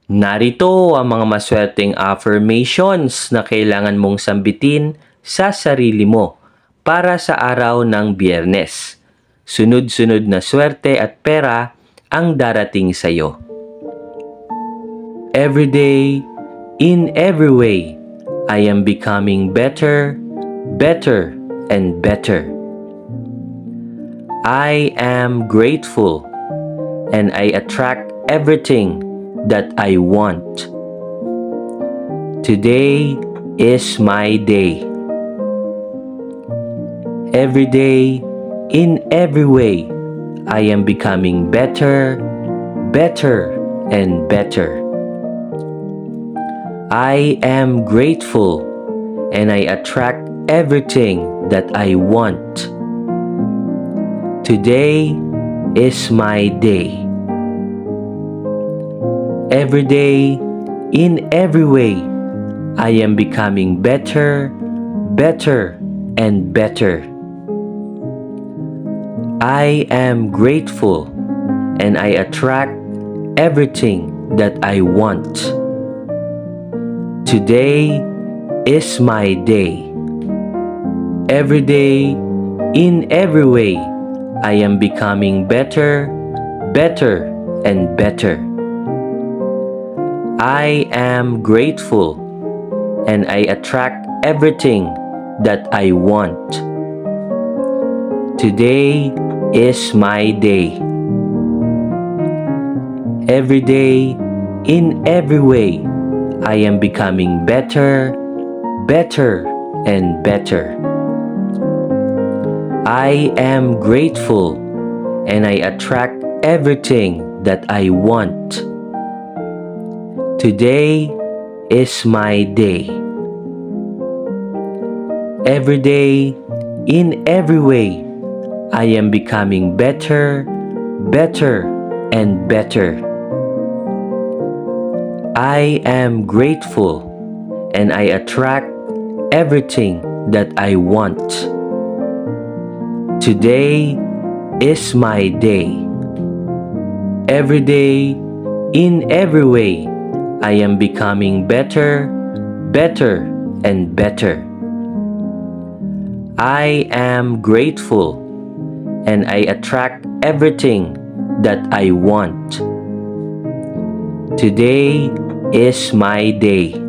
Narito ang mga maswerteng affirmations na kailangan mong sambitin sa sarili mo para sa araw ng Biyernes. Sunod-sunod na swerte at pera ang darating sa iyo. Every day, in every way, I am becoming better, better, and better. I am grateful and I attract everything that I want. Today is my day. Every day, in every way, I am becoming better, better, and better. I am grateful and I attract everything that I want. Today is my day. Every day, in every way, I am becoming better, better, and better. I am grateful and I attract everything that I want. Today is my day. Every day, in every way, I am becoming better, better, and better. I am grateful and I attract everything that I want. Today is my day. Every day, in every way, I am becoming better, better, and better. I am grateful and I attract everything that I want. Today is my day. Every day, in every way, I am becoming better, better, and better. I am grateful and I attract everything that I want. Today is my day. Every day, in every way, I am becoming better, better, and better. I am grateful and I attract everything that I want. Today is my day.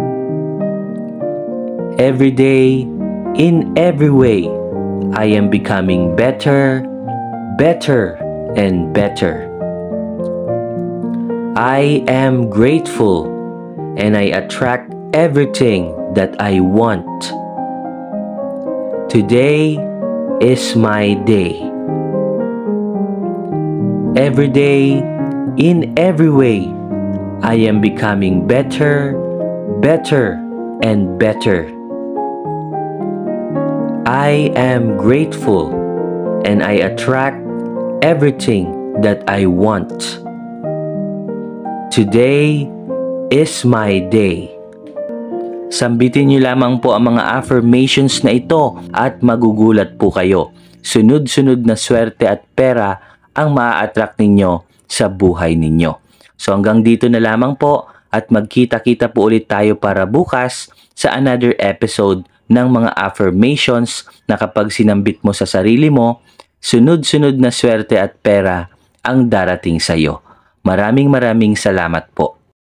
Every day, in every way, I am becoming better, better, and better. I am grateful and I attract everything that I want. Today is my day. Every day, in every way, I am becoming better, better, and better. I am grateful and I attract everything that I want. Today is my day. Sambitin niyo lamang po ang mga affirmations na ito at magugulat po kayo. Sunod-sunod na swerte at pera ang maa-attract ninyo sa buhay ninyo. So hanggang dito na lamang po at magkita-kita po ulit tayo para bukas sa another episode ng mga affirmations na kapag sinambit mo sa sarili mo, sunod-sunod na swerte at pera ang darating sa iyo. Maraming salamat po.